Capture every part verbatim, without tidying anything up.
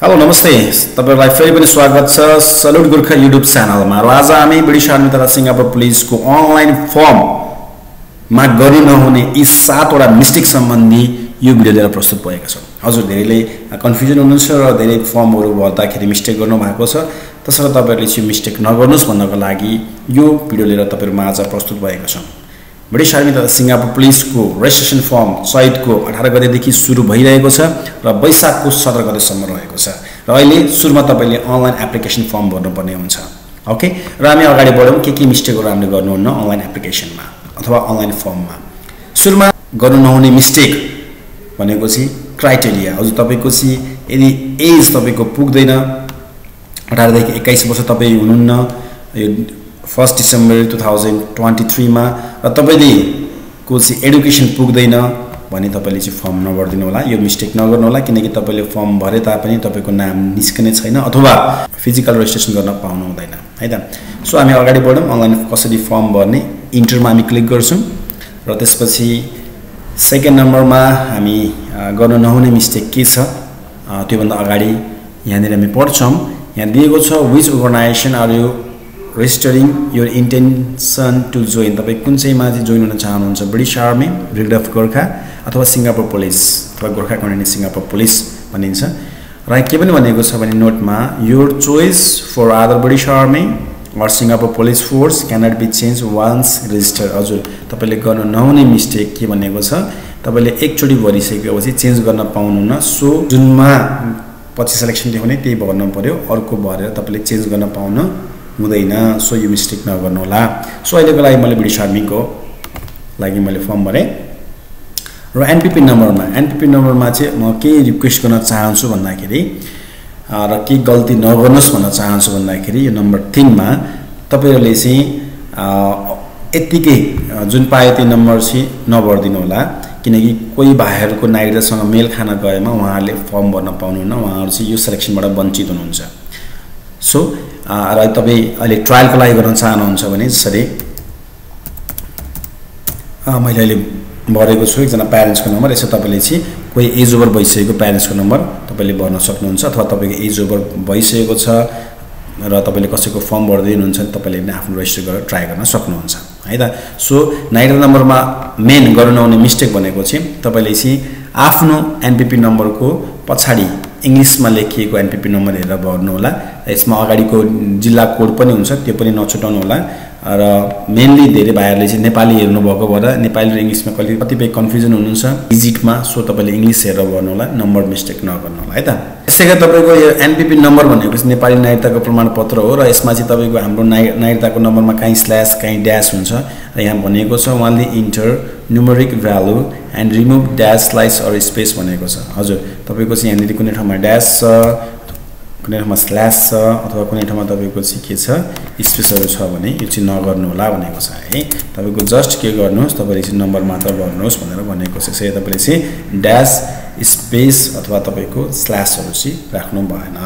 Hello नमस्ते तपाईहरुलाई फेरि पनि स्वागत छ सल्युट गुर्खा युट्युब च्यानलमा। र आज हामी ब्रिटिश आर्मी तथा सिंगापुर पुलिसको अनलाइन फर्म मा गर्नु नहुने यी सातवटा मिस्टेक सम्बन्धी यो भिडियो लिएर प्रस्तुत भएका छौं। हजुर धेरैले कन्फ्युजन हुनुहुन्छ र धेरै फर्महरु भर्दाखेरि मिस्टेक गर्नु भएको छ, त्यसैले तपाईहरुले चाहिँ मिस्टेक नगर्नुस् भन्नको लागि यो भिडियो लिएर तपाईहरुमा आज प्रस्तुत भएका छौं। ब्रिटिश आर्मी तथा सिंगापुर पुलिसको रेजिस्ट्रेसन फर्म चैतको अठार गतेदेखि सुरु भइरहेको छ र वैशाखको सत्र गतेसम्म रहेको छ। र अहिले सुरुमा तपाईले अनलाइन एप्लिकेसन फर्म भर्नुपर्ने हुन्छ। ओके, र हामी अगाडि बढौं के के मिस्टेकहरु हामीले गर्नुहुन्न अनलाइन एप्लिकेसनमा अथवा अनलाइन फर्ममा। सुरुमा गर्नु नहुने मिस्टेक भनेको चाहिँ क्राइटेरिया। हजुर तपाईको चाहिँ यदि एज तपाईको पुग्दैन अठार देखि एक्काइस वर्ष तपाई हुनुहुन्न यो फर्स्ट डिसेम्बर दुई हजार तेइस मा र तपाईले को चाहिँ एडुकेसन पुग्दैन भने तपाईले चाहिँ फर्म नभर्दिनु होला। यो मिस्टेक नगर्नु होला, किनकि तपाईले फर्म भरे तापनि तपाईको नाम निस्कने छैन अथवा फिजिकल रेजिस्ट्रेसन गर्न पाउनु हुँदैन है त। सो हामी अगाडि बढौं। अनलाइन कसरी फर्म भर्ने इन्टरमा हामी क्लिक गर्छौं र त्यसपछि सेकेन्ड नम्बरमा हामी गर्नु नहुने मिस्टेक के छ त्यो भन्दा अगाडि यहाँनिर हामी पढ्छौं। यहाँ दिएको छ which organisation are you registering your intention to join। तपाई कुन चाहिँ मा चाहिँ जोइन हुन चाहनुहुन्छ, British army, brigade of Gorkha अथवा सिंगापुर पुलिस अथवा गोर्खा कन्टिजेन्ट सिंगापुर पुलिस भनिन्छ। र के पनि भनेको छ भने नोटमा your choice for other British army or Singapore police force cannot be change once register. हजुर तपाईले गर्न नहुने मिस्टेक के भनेको छ, तपाईले एकचोटी भरिसकेपछि चेन्ज गर्न पाउनुहुन्न। सो जुनमा पछि सिलेक्सन देखाउने त्यही भर्नु पर्यो, अर्को भरेर तपाईले चेन्ज गर्न पाउन हुँदैन। सो यो मिस्टेक नगर्नु होला। सो अहिलेको लागि मैले ब्रिटिश आर्मीको लागि मैले फर्म भरे र एनपीपी नम्बरमा एनपीपी नम्बरमा चाहिँ म के रिक्वेस्ट गर्न चाहन्छु भन्दाखेरि र के गल्ती नगर्नुस् भन्न चाहन्छु भन्दाखेरि यो नम्बर तीन मा तपाईहरुले चाहिँ यतिकै जुन पाए त्यो नम्बर चाहिँ नभर्दिनु होला, किनकि कोही भाइहरुको नागरिकतासँग मेल खान गएमा उहाँहरुले फर्म भर्न पाउनुहुन्न, उहाँहरु चाहिँ यो सिलेक्सनबाट वञ्चित हुनुहुन्छ। सो र तपाई अहिले ट्रायलको लागि गर्न चाहनुहुन्छ भने जसरी मैले अहिले भरेको छु एकजना प्यारेन्ट्सको नम्बर, यसो तपाईले चाहिँ कोही एज ओभर भइसकेको प्यारेन्ट्सको नम्बर तपाईले भर्न सक्नुहुन्छ अथवा तपाईको एज ओभर भइसकेको छ र तपाईले कसैको फर्म भर्दै हुनुहुन्छ भने तपाईले आफ्नो रेजिस्टर गरेर ट्राई गर्न सक्नुहुन्छ है त। सो नाइट नम्बरमा मेन गर्नु नहुने मिस्टेक भनेको चाहिँ तपाईले चाहिँ आफ्नो एनपीपी नम्बरको पछाडी इंग्लिशमा लेखिएको एनपीपी नम्बर हेरेर भर्नु होला। यसमा अगाडिको जिल्ला कोड पनि हुन्छ, त्यो पनि नछुटाउनु होला। र मेनली धेरै भाइहरुले चाहिँ नेपाली हेर्नु भएको भएर नेपाली र इंग्लिशमा कतिपय कन्फ्युजन हुनुहुन्छ डिजिटमा। सो तपाईले इंग्लिश हेरेर भर्नु होला, नम्बर मिस्टेक नगर्नु होला है त। यसैगरी तपाईको यो एनपीपी नम्बर भनेको चाहिँ नेपाली नागरिकताको प्रमाणपत्र हो र यसमा चाहिँ तपाईको हाम्रो नागरिकताको नम्बरमा कहीं स्ल्याश कहीं ड्याश हुन्छ र यहाँ भनेको छ only enter numeric value and remove dash slash or space भनेको छ। हजुर तपाईको चाहिँ यहाँनिर कुनै ठाउँमा ड्याश छ, कुनै ठाउँमा स्ल्याश छ अथवा कुनै ठाउँमा तपाईको चाहिँ के छ स्पेसहरु छ भने यो चाहिँ नगर्नु होला भनेको छ है। तपाईको जस्ट के गर्नुस्, तपाईले चाहिँ नम्बर मात्र भर्नुस् भनेर भनेको छ। यसै तपाईले चाहिँ ड्याश स्पेस अथवा तपाईको स्ल्याशहरु चाहिँ राख्नु भएन।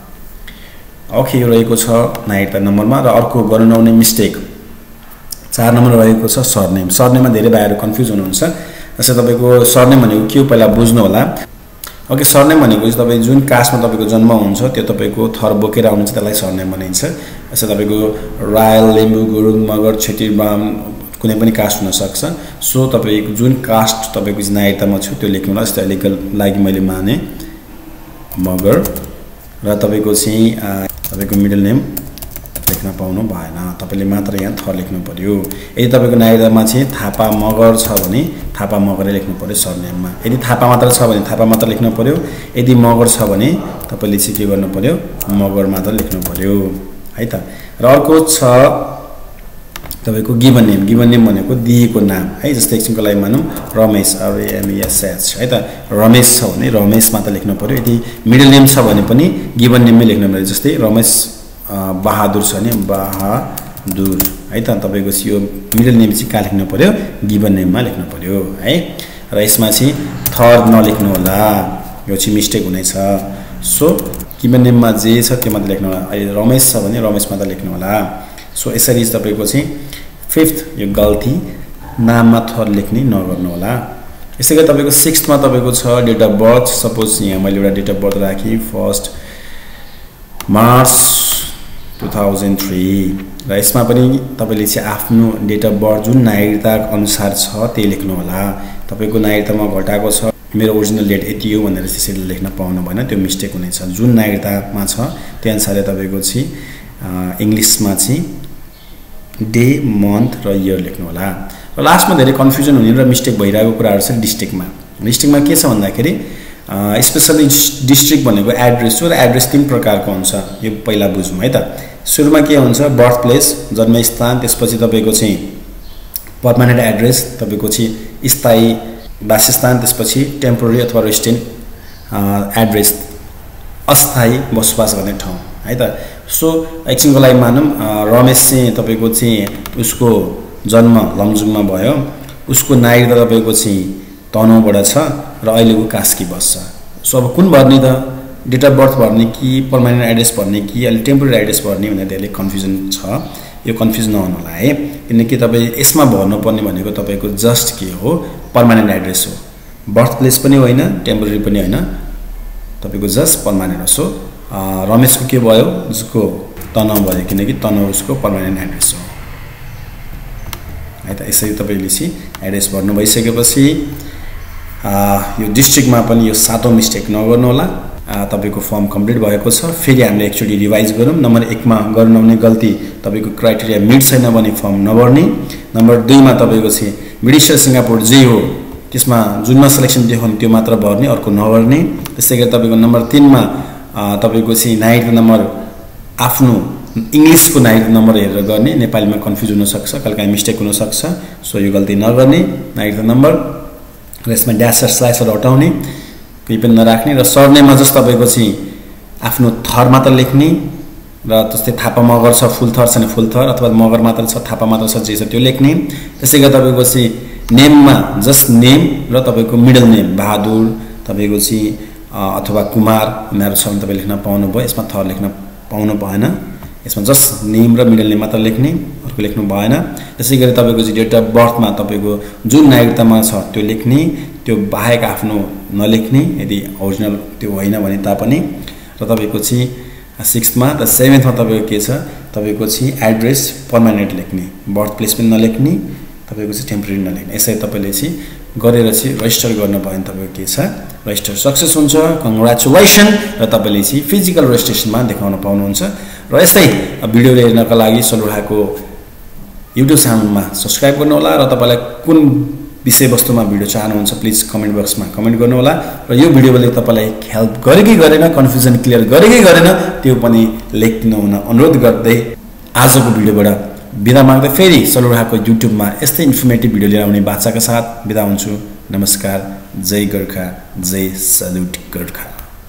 ओके, यो रहेको छ नाइट नम्बरमा। र अर्को गर्नु नहुने मिस्टेक चार नम्बर रहेको छ सरनेम। सरनेममा धेरै भाइहरु कन्फ्युज हुनुहुन्छ। जस्तै तपाईको सरनेम भनेको के हो पहिला बुझ्नु होला। ओके, सरनेम भनेको चाहिँ तपाई जुन कास्टमा तपाईको जन्म हुन्छ त्यो तपाईको थर बोकेर आउनुहुन्छ त्यसलाई सरनेम भनिन्छ। जस्तै तपाईको रायल, लिम्बू, गुरुङ, मगर, छेत्री, बाम कुनै पनि कास्ट हुन सक्छ। सो तपाईको जुन कास्ट तपाईको नागरिकतामा छ त्यो लेख्नु होला। जस्तै अहिलेको लागि मैले माने मगर र तपाईको चाहिँ तपाईको मिडल नेम लेख्न पाउनु भएन, तपाईले मात्र यहाँ थर लेख्नु पर्यो। यदि तपाईको नागरिकतामा चाहिँ थापा मगर छ भने थापा मगरै लेख्नु पर्यो सरनेममा। यदि थापा मात्र छ भने थापा मात्र लेख्नु पर्यो। यदि मगर छ भने तपाईले चाहिँ के गर्नु पर्यो, मगर मात्र लेख्नु पर्यो है त। र अर्को छ तपाईको गिवन नेम। गिवन नेम भनेको दिएको नाम है। जस्तै एकछिनको लागि मानौं Ramesh R M E S H है त, रमेश छ भने रमेश मात्र लेख्नु पर्यो। यदि मिडल नेम छ भने पनि गिवन नेममै लेख्नु पर्यो। जस्तै रमेश बहादुर छ भने बहादुर है त। तपाईको यो मिडल नेम चाहिँ कहाँ लेख्नु पर्यो, गिवन नेममा लेख्नु पर्यो है। र यसमा चाहिँ थर्ड नलेख्नु होला, यो चाहिँ मिस्टेक हुनेछ। सो गिवन नेममा जे छ त्यो मात्र लेख्नु होला। अहिले रमेश छ भने रमेश मात्र लेख्नु होला। सो यसरी तपाईको चाहिँ फिफ्थ यो गल्ती नाममा थर लेख्ने नगर्नु होला। यसैगरी तपाईको सिक्स्थ मा तपाईको छ डेट अफ बर्थ। सपोज यहाँ मैले एउटा डेट अफ बर्थ राखी first March two thousand three र यसमा पनि तपाईले चाहिँ आफ्नो डेट अफ बर्थ जुन नागरिकता अनुसार छ त्यही लेख्नु होला तपाईको नागरिकतामा घटाएको छ मेरो ओरिजिनल डेट यति हो भनेर त्यसरी लेख्न पाउनु भएन त्यो मिस्टेक हुनेछ जुन नागरिकतामा छ त्यही अनुसारले तपाईको चाहिँ इंग्लिशमा चाहिँ डे मन्थ र इयर लेख्नु होला र लास्टमा धेरै कन्फ्युजन हुने र मिस्टेक भइरहेको कुराहरु छ डिस्ट्रिक्टमा डिस्ट्रिक्टमा के छ भन्दाखेरि स्पेशली डिस्ट्रिक्ट भनेको एड्रेस हो र एड्रेस तीन प्रकारको हुन्छ यो पहिला बुझौं है त सुरुमा के हुन्छ बर्थ प्लेस जन्मस्थान त्यसपछि तपाईको चाहिँ पर्मानेन्ट एड्रेस तपाईको चाहिँ स्थायी वासस्थान त्यसपछि टेम्पोररी अथवा रेसिडेन्ट एड्रेस अस्थायी बसोबास गर्ने ठाउँ है त सो एकछिनको लागि मानौं रमेश चाहिँ तपाईको चाहिँ उसको जन्म लमजुङमा भयो उसको नागरिकता तपाईको चाहिँ तनहुँबाट छ र अहिले उ कास्की बस्छ सो अब कुन भर्ने त डेट अफ बर्थ भर्ने कि पर्मानेन्ट एड्रेस भर्ने कि अलि टेम्पोररी एड्रेस भर्ने भनेर धेरै कन्फ्युजन छ यो कन्फ्युज नहुनु होला है किनकि तपाई यसमा भर्नु पर्ने भनेको तपाईको जस्ट के हो पर्मानेन्ट एड्रेस हो बर्थ प्लेस पनि होइन टेम्पोररी पनि होइन तपाईको जस्ट पर्मानेन्ट हो सो रमेशको के भयो उसको तनहुँ भयो किनकि तनहुँ उसको पर्मानेन्ट एड्रेस हो है त यसरी तपाईले चाहिँ एड्रेस भर्नु भइसकेपछि यो डिस्ट्रिक्टमा पनि यो सातौं मिस्टेक नगर्नु होला तपाईको फर्म कम्प्लिट भएको छ फेरि हामीले एकचोटी रिवाइज गरौँ नम्बर एक मा गर्नुहुने गल्ती तपाईको क्राइटेरिया मिट छैन भने फर्म नभर्ने नम्बर दुई मा तपाईको चाहिँ ब्रिटिश सिंगापुर जे हो त्यसमा जुनमा सिलेक्सन देखाउने त्यो मात्र भर्ने अर्को नभर्ने त्यसैगरी तपाईको नम्बर तीन मा तपाईको चाहिँ नागरिकता नम्बर आफ्नो इंग्लिशको नागरिकता नम्बर हेरेर गर्ने नेपालीमा कन्फ्युज हुन सक्छ कहिलेकाहीँ मिस्टेक हुन सक्छ सो यो गल्ती नगर्ने नागरिकता नम्बर र यसमा ड्यास स्ल्यासहरु हटाउने केही पनि नराख्ने र सरनेममा जस्ट तपाईको चाहिँ आफ्नो थर मात्र लेख्ने र त्यस्तै थापा मगर छ फुल थर छ नि फुल थर अथवा मगर मात्र छ थापा मात्र छ जे छ त्यो लेख्ने त्यसैगरी तपाईको चाहिँ नेममा जस्ट नेम र तपाईको मिडल नेम बहादुर तपाईको चाहिँ अथवा कुमार उनीहरु छ भने तपाईले लेख्न पाउनु भयो यसमा थर लेख्न पाउनु भएन यसमा जस्ट नेम र मिडल नेम मात्र लेख्ने अर्को लेख्नु भएन त्यसैगरी तपाईको चाहिँ डेट अफ बर्थमा तपाईको जुन नागरिकतामा छ त्यो लेख्ने त्यो बाहेक आफ्नो नलेख्ने यदि ओरिजिनल त्यो होइन भने तापनि र तपाईको चाहिँ सिक्स्थ मा र सेभेन्थ मा तपाईको के छ तपाईको चाहिँ एड्रेस पर्मानेन्ट लेख्ने बर्थ प्लेस पनि नलेख्ने तपाईको चाहिँ टेम्पोररी नलेख्ने यसै तपाईले चाहिँ गरेर चाहिँ रजिस्टर गर्न भयो भने तपाईको के छ रजिस्टर सक्सेस हुन्छ कंग्रेचुलेसन र तपाईले चाहिँ फिजिकल रजिस्ट्रेसनमा देखाउन पाउनुहुन्छ र यस्तै भिडियो हेर्नका लागि सलुहाको युट्युब च्यानलमा सब्स्क्राइब गर्नु होला र तपाईलाई कुन विषयवस्तुमा भिडियो चाहनुहुन्छ प्लिज कमेन्ट बक्समा कमेन्ट गर्नु होला र यो भिडियोले तपाईलाई हेल्प गरे कि गरेन कन्फ्युजन क्लियर गरे कि गरेन त्यो पनि लेख्नु हुन अनुरोध गर्दै आजको भिडियोबाट बिदा माग्दै फेरि सलुहाको युट्युबमा यस्तै इन्फर्मेटिभ भिडियो लिएर आउने बाचाका साथ बिदा हुन्छु नमस्कार जय गोर्खा जय salute Gorkha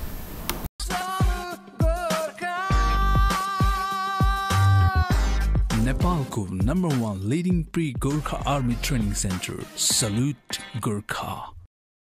Nepal's number one leading pre-Gorkha Army Training Center. Salute Gorkha.